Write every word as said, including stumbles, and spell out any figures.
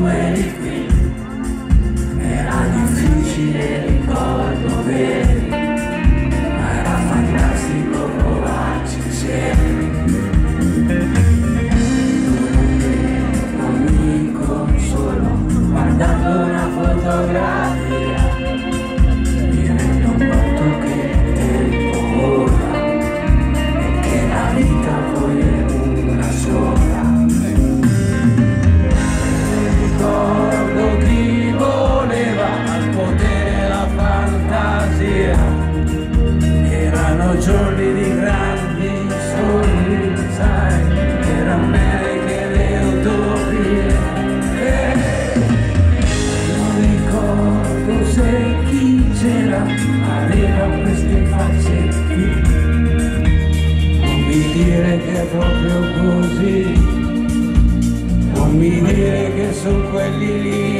tu eri qui, era difficile, ricordo veri, ma era fantastico provarci insieme. Non mi consolo guardando una fotografia, mi rendo conto che il tempo vola e che la vita poi è una sola. Ricordo chi voleva al potere la fantasia, erano giorni di grandi sogni, sai, erano Americhe le utopie. E non ricordo se chi c'era aveva queste facce qui. Non mi dire che è proprio così, non mi dire che sono quelli lì.